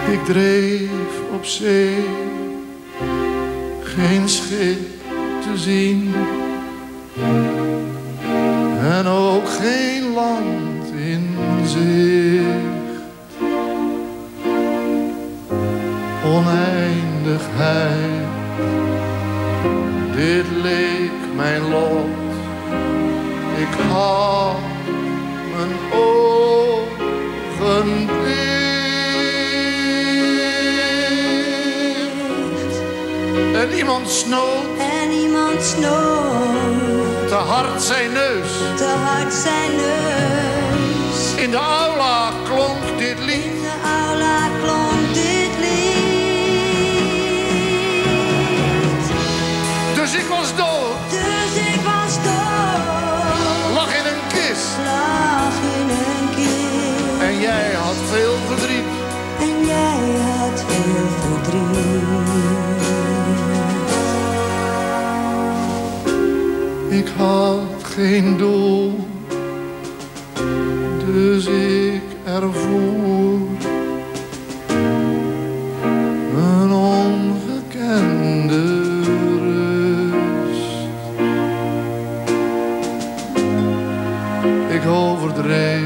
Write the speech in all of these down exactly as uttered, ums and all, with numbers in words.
Ik dreef op zee, geen schip te zien en ook geen land in zicht. Oneindigheid, dit leek mijn lot. Ik had mijn ogen dicht en iemand snoot, en iemand snoot te hard zijn neus, te hard zijn neus. In de aula klonk dit lied, in de aula klonk dit lied. Dus ik was dood, dus ik was dood, lag in een kist, lag in een kist. En jij had veel verdriet, en jij had veel verdriet. Ik had geen doel, dus ik ervoer een ongekende rust. Ik overdreef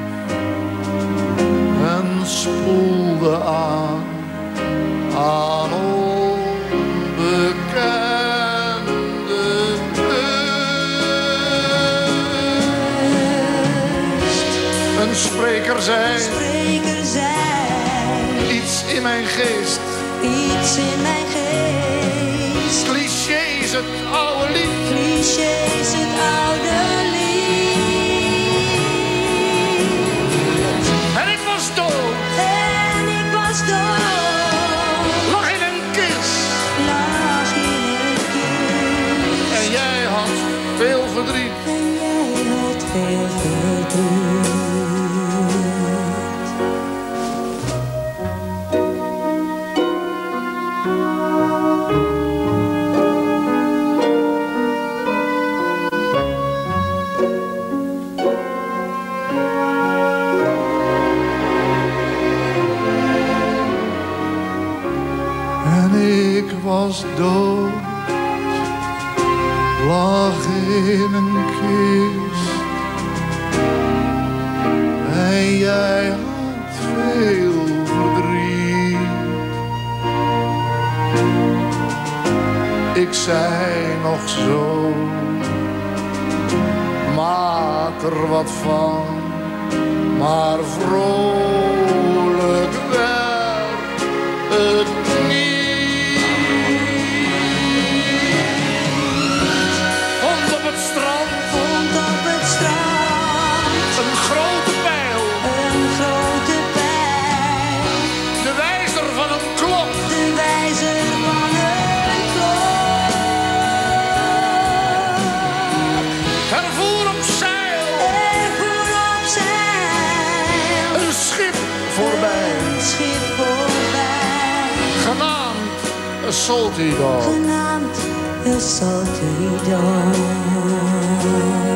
en spoelde aan, aan onbekende kust. Een spreker zei, Spreker zei, iets in mijn geest, iets in mijn geest. clichés het oude lied, Clichés het oude lied. en ik was dood, En ik was dood, lag in een kist, lag in een kist. en jij had veel verdriet. En jij had veel verdriet. En ik was dood, lag in een kist, en jij had veel verdriet. Ik zei nog zo, maak er wat van, maar vrolijk werd het niet. Vond op het strand, Vond op het strand een grote pijl, een grote pijl. de wijzer van een klok. De wijzer van een klok. Er voer op zeil Er voer op zeil een schip voorbij, een schip voorbij, genaamd een Salty Dog. genaamd een Salty Dog.